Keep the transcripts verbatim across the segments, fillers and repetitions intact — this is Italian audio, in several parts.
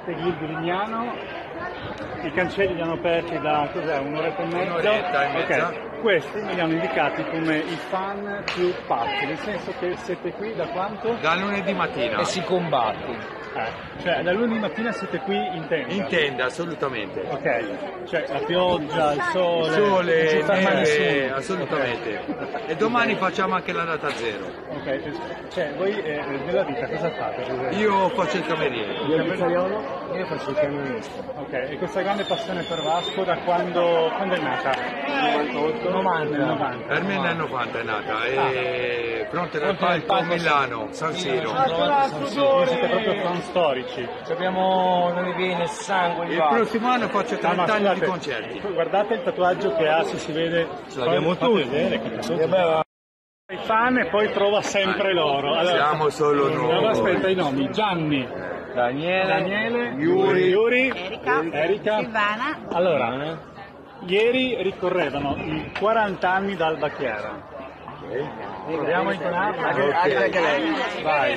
Monteghir di Lignano, i cancelli li hanno aperti da cos'è, un'oretta e mezza? Un'oretta e mezza. Okay. Questi me li hanno indicati come i fan più pazzi, nel senso che siete qui da quanto? Da lunedì mattina. E si combatte. Eh, cioè da lunedì mattina siete qui in tenda? In tenda, assolutamente. Ok, cioè la pioggia, il sole, Il sole, non ci ferma neve, nessuno. assolutamente. Okay. E domani facciamo anche la data zero. Ok, cioè voi eh, nella vita cosa fate? Io faccio il cameriere. Io il pizzaiolo? Io faccio il camionista. Ok, e questa grande passione per Vasco da quando, quando è nata? novantotto novanta. novanta. Per me nel novanta è nata, e fronte del Fronte del palco palco, Milano, San Siro. Quindi siete proprio fan storici. Abbiamo, non mi viene sangue in Il vacca. prossimo anno faccio Ah, ma trenta anni di scusate, concerti. guardate il tatuaggio che ha, se si vede. Ce l'abbiamo Fate tutti. vedere che tatuaggio. I fan e poi trova sempre loro. Allora, Siamo solo allora, noi. aspetta i nomi: Gianni, Daniele, Daniele, Yuri, Yuri, Erika, Erika. Silvana. Allora, ieri ricorrevano i quaranta anni da Alba Chiara. Proviamo a intonarla. anche perché lei. Vai.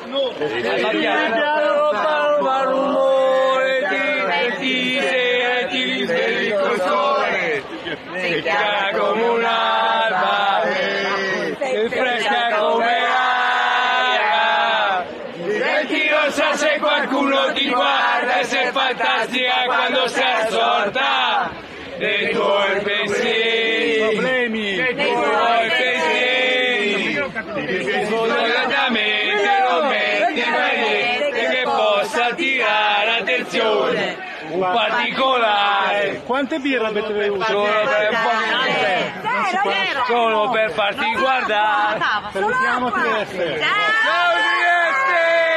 Fa rumore di ti e ti risvegli col sole, sei chiara come un'alba, sei fresca come l'aria, e ti non sa se qualcuno ti guarda e sei fantastica quando sei assorta dei tuoi pensieri, Problemi. dei tuoi pensieri, che spontaneamente non metti mai niente che possa attirare attenzione, un particolare, Quante birre avete bevuto? solo per farti, solo per farti guardare. Salutiamo Trieste. Ciao Trieste!